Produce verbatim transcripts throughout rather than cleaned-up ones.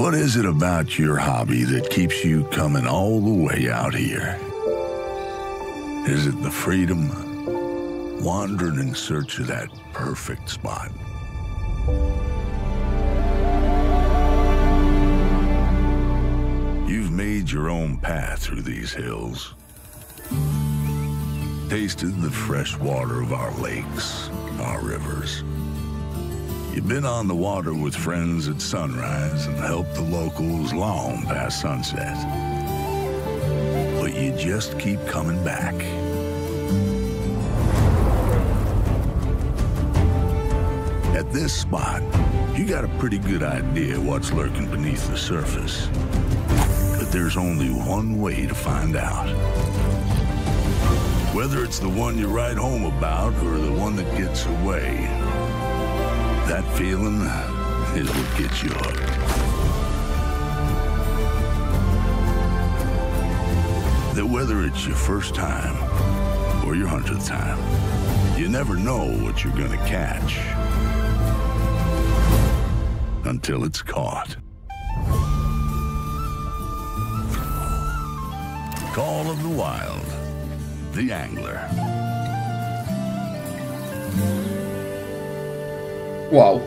What is it about your hobby that keeps you coming all the way out here? Is it the freedom? Wandering in search of that perfect spot? You've made your own path through these hills. Tasted the fresh water of our lakes, our rivers. You've been on the water with friends at sunrise and helped the locals long past sunset. But you just keep coming back. At this spot, you got a pretty good idea what's lurking beneath the surface. But there's only one way to find out. Whether it's the one you write home about or the one that gets away, that feeling is what gets you hooked. That whether it's your first time or your hundredth time, you never know what you're gonna catch until it's caught. Call of the Wild, the Angler. Wow.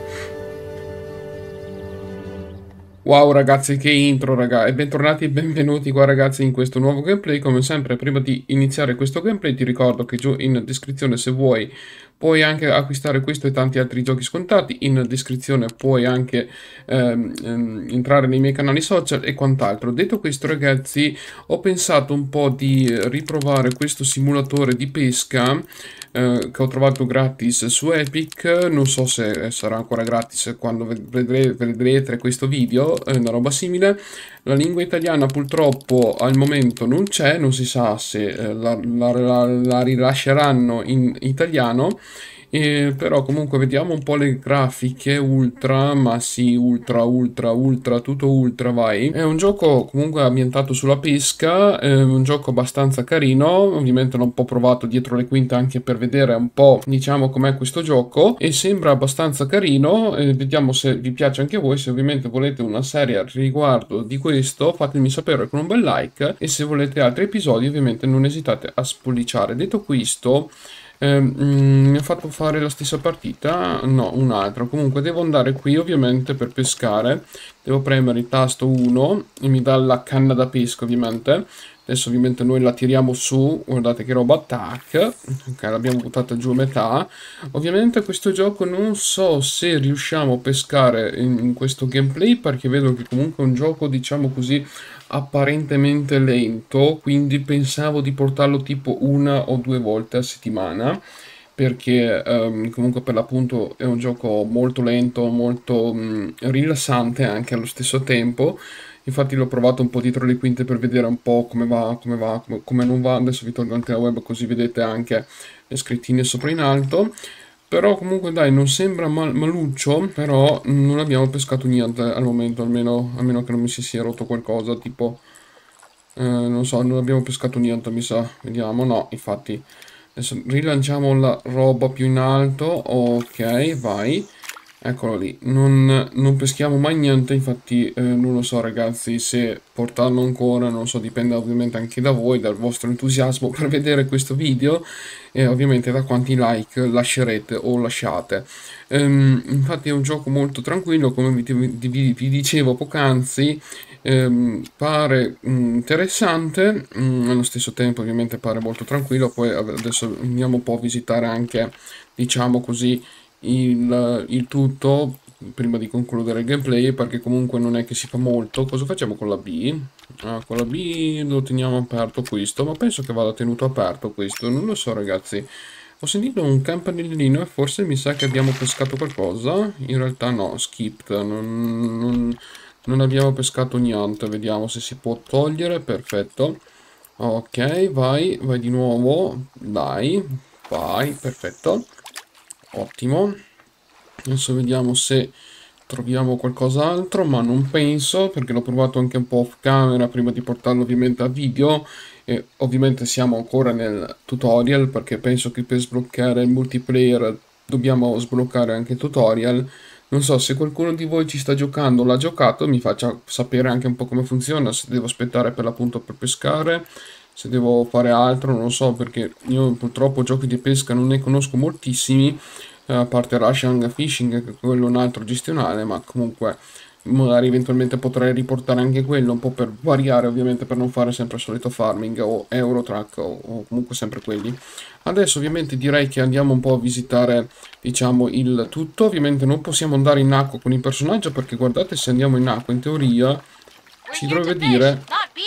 Wow ragazzi, che intro raga, e bentornati e benvenuti qua ragazzi in questo nuovo gameplay. Come sempre, prima di iniziare questo gameplay ti ricordo che giù in descrizione, se vuoi, puoi anche acquistare questo e tanti altri giochi scontati. In descrizione puoi anche ehm, ehm, entrare nei miei canali social e quant'altro. Detto questo ragazzi, ho pensato un po' di riprovare questo simulatore di pesca eh, che ho trovato gratis su Epic. Non so se sarà ancora gratis quando vedrete, vedrete questo video, eh, una roba simile. La lingua italiana purtroppo al momento non c'è, non si sa se eh, la, la, la, la rilasceranno in italiano. Eh, però comunque vediamo un po' le grafiche. Ultra, ma sì, ultra, ultra, ultra, tutto ultra, vai. È un gioco comunque ambientato sulla pesca, è un gioco abbastanza carino. Ovviamente l'ho un po' provato dietro le quinte anche per vedere un po', diciamo, com'è questo gioco, e sembra abbastanza carino. Eh, vediamo se vi piace anche voi. Se ovviamente volete una serie al riguardo di questo, fatemi sapere con un bel like, e se volete altri episodi ovviamente non esitate a spolliciare. Detto questo, Eh, mm, mi ha fatto fare la stessa partita, no, un'altra. Comunque devo andare qui ovviamente per pescare. Devo premere il tasto uno e mi dà la canna da pesca ovviamente. Adesso ovviamente noi la tiriamo su, guardate che roba, tac, ok, l'abbiamo buttata giù a metà. Ovviamente questo gioco non so se riusciamo a pescare in, in questo gameplay, perché vedo che comunque è un gioco, diciamo così, apparentemente lento, quindi pensavo di portarlo tipo una o due volte a settimana, perché um, comunque per l'appunto è un gioco molto lento, molto um, rilassante anche allo stesso tempo. Infatti l'ho provato un po' dietro le quinte per vedere un po' come va, come va, come, come non va. Adesso vi tolgo anche la web così vedete anche le scrittine sopra in alto. Però comunque dai, non sembra mal maluccio, però non abbiamo pescato niente al momento, almeno, almeno che non mi si sia rotto qualcosa, tipo, eh, non so, non abbiamo pescato niente, mi sa, vediamo, no, infatti, adesso rilanciamo la roba più in alto, ok, vai, eccolo lì, non, non peschiamo mai niente, infatti eh, non lo so ragazzi se portarlo ancora, non so, dipende ovviamente anche da voi, dal vostro entusiasmo per vedere questo video, e ovviamente da quanti like lascerete o lasciate. Um, infatti è un gioco molto tranquillo, come vi, vi, vi dicevo poc'anzi. Um, pare um, interessante, um, allo stesso tempo ovviamente pare molto tranquillo. Poi adesso andiamo un po' a visitare anche, diciamo così, il, il tutto prima di concludere il gameplay, perché comunque non è che si fa molto. Cosa facciamo con la B? Ah, con la B lo teniamo aperto questo, ma penso che vada tenuto aperto questo, non lo so ragazzi. Ho sentito un campanellino e forse mi sa che abbiamo pescato qualcosa. In realtà no, skipped, non, non, non abbiamo pescato niente. Vediamo se si può togliere, perfetto. Ok, vai, vai di nuovo, dai, vai, perfetto, ottimo. Adesso vediamo se troviamo qualcos'altro, ma non penso, perché l'ho provato anche un po' off camera prima di portarlo ovviamente a video, e ovviamente siamo ancora nel tutorial, perché penso che per sbloccare il multiplayer dobbiamo sbloccare anche il tutorial. Non so, se qualcuno di voi ci sta giocando, l'ha giocato, mi faccia sapere anche un po' come funziona, se devo aspettare per l'appunto per pescare, se devo fare altro, non lo so, perché io purtroppo giochi di pesca non ne conosco moltissimi, eh, a parte Russian Fishing, che è quello è un altro gestionale, ma comunque magari eventualmente potrei riportare anche quello, un po' per variare ovviamente, per non fare sempre il solito farming o Eurotrack o, o comunque sempre quelli. Adesso ovviamente direi che andiamo un po' a visitare, diciamo, il tutto. Ovviamente non possiamo andare in acqua con il personaggio perché guardate, se andiamo in acqua in teoria ci dovrebbe dire,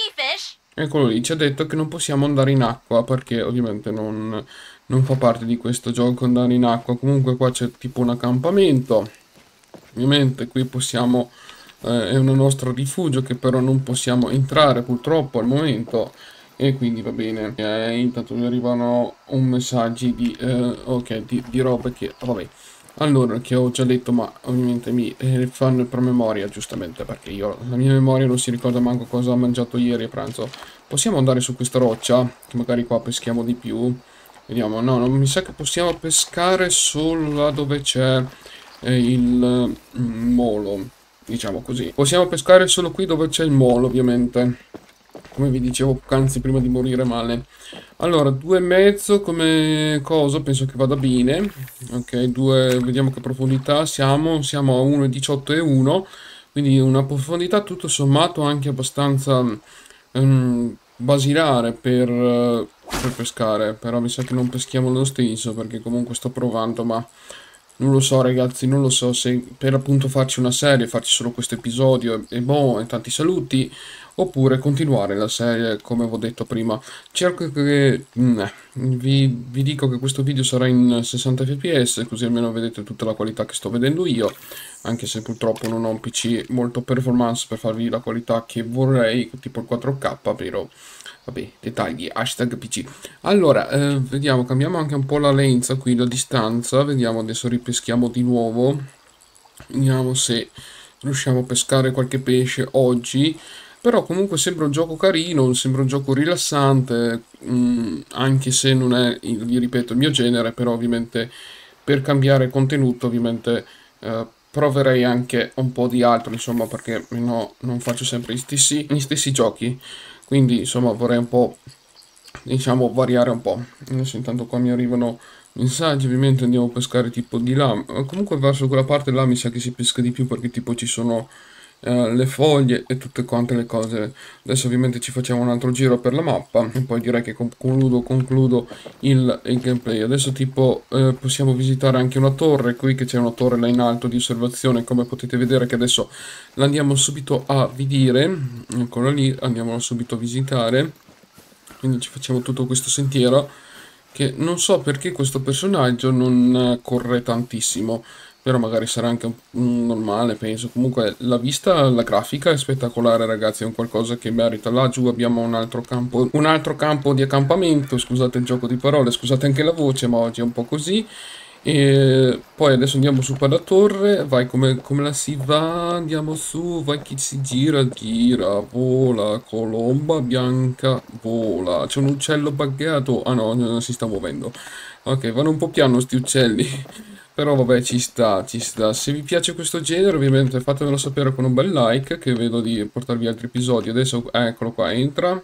eccolo lì, ci ha detto che non possiamo andare in acqua perché ovviamente non, non fa parte di questo gioco andare in acqua. Comunque qua c'è tipo un accampamento, ovviamente qui possiamo, eh, è un nostro rifugio che però non possiamo entrare purtroppo al momento. E quindi va bene. Eh, intanto mi arrivano un messaggi di, eh, ok, di, di robe che, vabbè, allora, che ho già letto, ma ovviamente mi eh, fanno il promemoria, giustamente, perché io, la mia memoria non si ricorda manco cosa ho mangiato ieri a pranzo. Possiamo andare su questa roccia, che magari qua peschiamo di più. Vediamo, no, non mi sa che possiamo pescare solo là dove c'è eh, il mm, molo, diciamo così. Possiamo pescare solo qui dove c'è il molo, ovviamente, come vi dicevo poc'anzi prima di morire male. Allora, due e mezzo come coso, penso che vada bene. Ok, due, vediamo che profondità siamo. Siamo a uno virgola diciotto e uno, quindi una profondità tutto sommato anche abbastanza um, basilare per, uh, per pescare. Però mi sa che non peschiamo lo stesso, perché comunque sto provando, ma non lo so ragazzi, non lo so se per appunto farci una serie, farci solo questo episodio e boh, e tanti saluti, oppure continuare la serie come vi ho detto prima. Cerco che mm, eh, vi, vi dico che questo video sarà in sessanta fps, così almeno vedete tutta la qualità che sto vedendo io, anche se purtroppo non ho un P C molto performance per farvi la qualità che vorrei, tipo il quattro K, però vabbè, dettagli, hashtag P C. Allora, eh, vediamo, cambiamo anche un po' la lenza qui, la distanza, vediamo, adesso ripeschiamo di nuovo, vediamo se riusciamo a pescare qualche pesce oggi. Però comunque sembra un gioco carino, sembra un gioco rilassante, mm, anche se non è, vi ripeto, il mio genere, però ovviamente per cambiare contenuto ovviamente eh, proverei anche un po' di altro, insomma, perché no, non faccio sempre gli stessi, gli stessi giochi, quindi insomma vorrei un po', diciamo, variare un po'. Adesso intanto qua mi arrivano messaggi, ovviamente andiamo a pescare tipo di là, eh, comunque verso quella parte là mi sa che si pesca di più perché tipo ci sono eh, le foglie e tutte quante le cose. Adesso ovviamente ci facciamo un altro giro per la mappa e poi direi che concludo, concludo il, il gameplay. Adesso tipo eh, possiamo visitare anche una torre, qui che c'è una torre là in alto di osservazione, come potete vedere che adesso l'andiamo subito a vedere, eccola lì, andiamo subito a visitare, quindi ci facciamo tutto questo sentiero che non so perché questo personaggio non eh, corre tantissimo, però magari sarà anche un, un normale, penso. Comunque la vista, la grafica è spettacolare, ragazzi, è un qualcosa che merita. Laggiù abbiamo un altro campo, un altro campo di accampamento, scusate il gioco di parole, scusate anche la voce, ma oggi è un po' così. E poi adesso andiamo su per la torre, vai come, come la si va, andiamo su, vai chi si gira, gira, vola, colomba bianca, vola, c'è un uccello buggato, ah no, non si sta muovendo, ok, vanno un po' piano sti uccelli, però vabbè ci sta, ci sta, se vi piace questo genere ovviamente fatemelo sapere con un bel like, che vedo di portarvi altri episodi, adesso eh, eccolo qua, entra,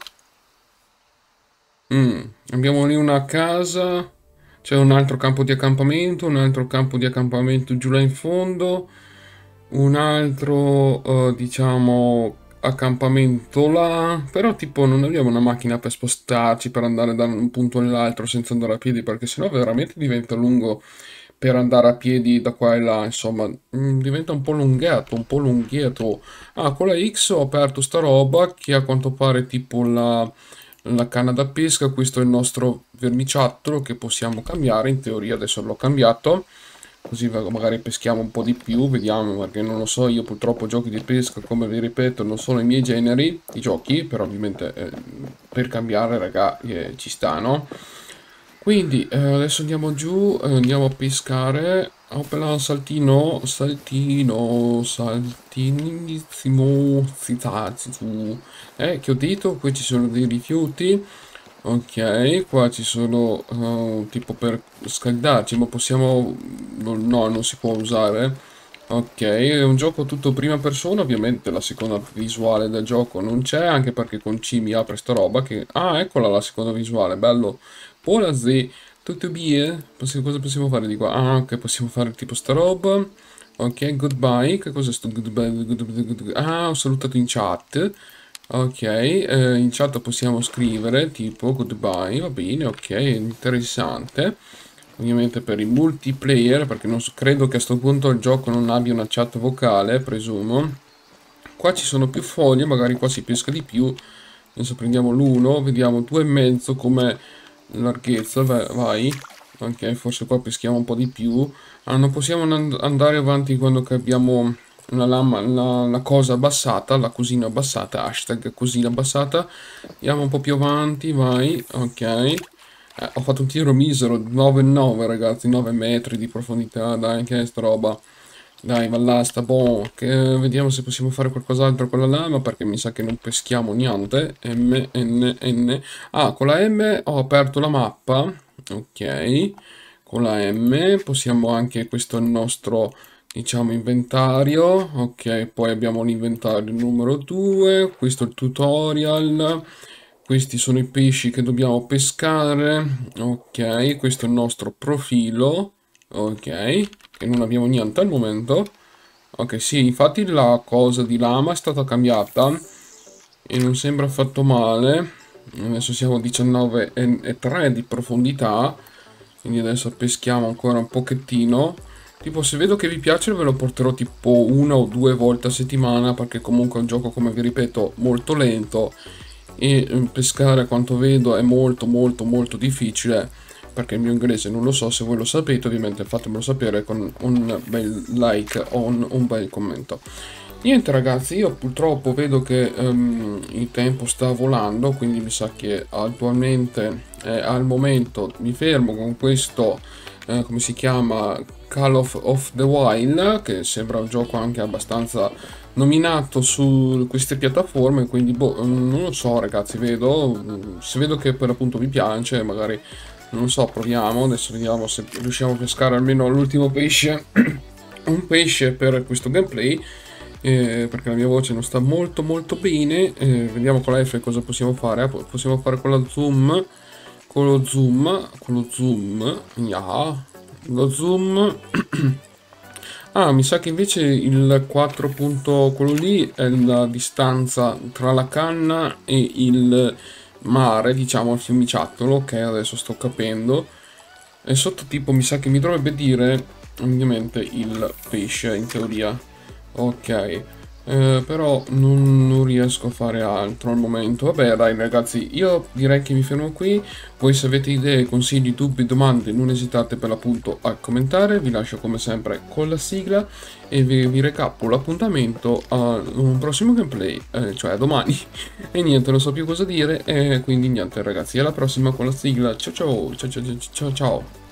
mm, abbiamo lì una casa. C'è un altro campo di accampamento, un altro campo di accampamento giù là in fondo, un altro, eh, diciamo, accampamento là, però tipo non abbiamo una macchina per spostarci, per andare da un punto all'altro senza andare a piedi, perché sennò veramente diventa lungo per andare a piedi da qua e là, insomma, mm, diventa un po' lunghetto, un po' lunghetto. Ah, con la X ho aperto sta roba che a quanto pare tipo la la canna da pesca, questo è il nostro verniciattolo che possiamo cambiare, in teoria adesso l'ho cambiato, così magari peschiamo un po' di più, vediamo, perché non lo so, io purtroppo giochi di pesca, come vi ripeto, non sono i miei generi di giochi, però ovviamente eh, per cambiare, raga, eh, ci sta, no? Quindi eh, adesso andiamo giù, eh, andiamo a pescare. Opla saltino, saltino, saltinissimo, zitazzu. Eh, che ho detto? Qui ci sono dei rifiuti. Ok, qua ci sono uh, tipo per scaldarci, ma possiamo... No, no, non si può usare. Ok, è un gioco tutto prima persona, ovviamente la seconda visuale del gioco non c'è, anche perché con C mi apre sta roba che... Ah, eccola la seconda visuale, bello. Pola Z, tutto bene? Possi- cosa possiamo fare di qua? Ah, ok, possiamo fare tipo sta roba. Ok, goodbye, che cos'è sto goodbye? Goodbye, goodbye? Ah, ho salutato in chat. Ok, eh, in chat possiamo scrivere tipo goodbye, va bene, ok, interessante. Ovviamente per il multiplayer, perché non so- credo che a sto punto il gioco non abbia una chat vocale, presumo. Qua ci sono più foglie, magari qua si pesca di più. Adesso prendiamo l'uno, vediamo due e mezzo come larghezza, vai. vai. Ok, forse qua peschiamo un po' di più. Ah, non possiamo and- andare avanti quando che abbiamo la, lama, la, la cosa abbassata, la cosina abbassata, hashtag cosina abbassata. Andiamo un po' più avanti, vai, ok. Eh, ho fatto un tiro misero, nove virgola nove ragazzi, nove metri di profondità, dai, che è sta roba. Dai, ballasta, boh, che, vediamo se possiamo fare qualcos'altro con la lama, perché mi sa che non peschiamo niente. M, N, N. Ah, con la M ho aperto la mappa, ok. Con la M possiamo anche, questo è il nostro, diciamo, inventario, ok. Poi abbiamo l'inventario numero due, questo è il tutorial. Questi sono i pesci che dobbiamo pescare, ok. Questo è il nostro profilo, ok, che non abbiamo niente al momento. Ok, sì, infatti la cosa di lama è stata cambiata e non sembra affatto male. Adesso siamo a diciannove e tre di profondità, quindi adesso peschiamo ancora un pochettino. Tipo, se vedo che vi piace ve lo porterò tipo una o due volte a settimana, perché comunque è un gioco, come vi ripeto, molto lento e eh, pescare, a quanto vedo, è molto molto molto difficile, perché il mio inglese non lo so. Se voi lo sapete, ovviamente fatemelo sapere con un bel like o un, un bel commento. Niente ragazzi, io purtroppo vedo che ehm, il tempo sta volando, quindi mi sa che attualmente, eh, al momento, mi fermo con questo, eh, come si chiama, Call of, of the Wild, che sembra un gioco anche abbastanza nominato su queste piattaforme, quindi boh, non lo so ragazzi, vedo, se vedo che per l'appunto vi piace, magari, non lo so, proviamo, adesso vediamo se riusciamo a pescare almeno l'ultimo pesce, un pesce per questo gameplay, eh, perché la mia voce non sta molto molto bene. Eh, vediamo con la F cosa possiamo fare. Eh, possiamo fare con la zoom, con lo zoom, con lo zoom, yeah. Lo zoom. Ah, mi sa che invece il quattro punto quello lì è la distanza tra la canna e il mare, diciamo il fiumiciattolo, ok, adesso sto capendo. E sotto tipo mi sa che mi dovrebbe dire ovviamente il pesce in teoria. Ok, eh, però non, non riesco a fare altro al momento. Vabbè, dai ragazzi, io direi che mi fermo qui. Voi se avete idee, consigli, dubbi, domande, non esitate per l'appunto a commentare. Vi lascio come sempre con la sigla e vi, vi recapo l'appuntamento a un prossimo gameplay, eh, cioè domani. E niente, non so più cosa dire, e quindi niente ragazzi, alla prossima con la sigla. Ciao ciao, ciao ciao ciao ciao ciao.